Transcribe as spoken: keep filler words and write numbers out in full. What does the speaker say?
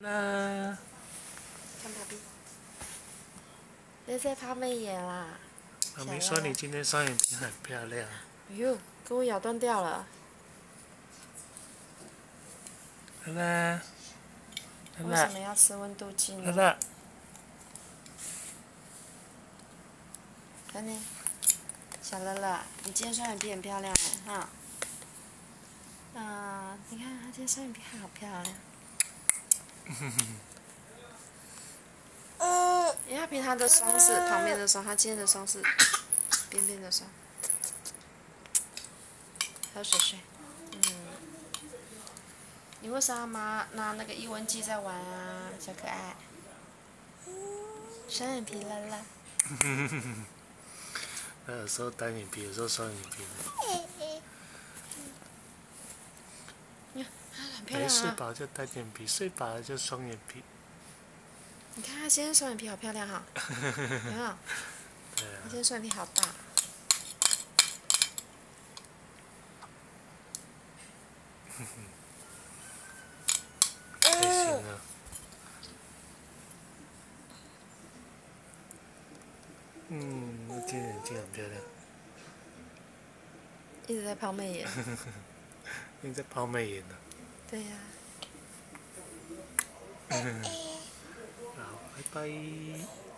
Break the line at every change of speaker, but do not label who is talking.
那
看爸比，你在抛媚眼啦？
妈咪说你今天双眼皮很漂亮。
哎呦，跟我咬断掉了。
乐乐，
为什么要吃温度计呢？
乐乐，
看你，小乐乐，你今天双眼皮很漂亮哎，哈。啊，你看他今天双眼皮好漂亮。嗯，因为他平常的双是旁边的双，他今天的双是边边的双。喝水水。嗯。你为啥拿拿那个易温计在玩啊，小可爱？双眼皮乐乐。
他有时候单眼皮，有时候双眼皮。
很漂亮啊！
没睡饱就单眼皮，睡饱了就双眼皮。
你看他今天双眼皮好漂亮哈，有没有？
对啊。
他今天双眼皮好大。
开心啊！嗯，我今天眼睛很漂亮。
一直在抛媚眼。
你在抛媚眼呢？
对呀、
好，拜拜。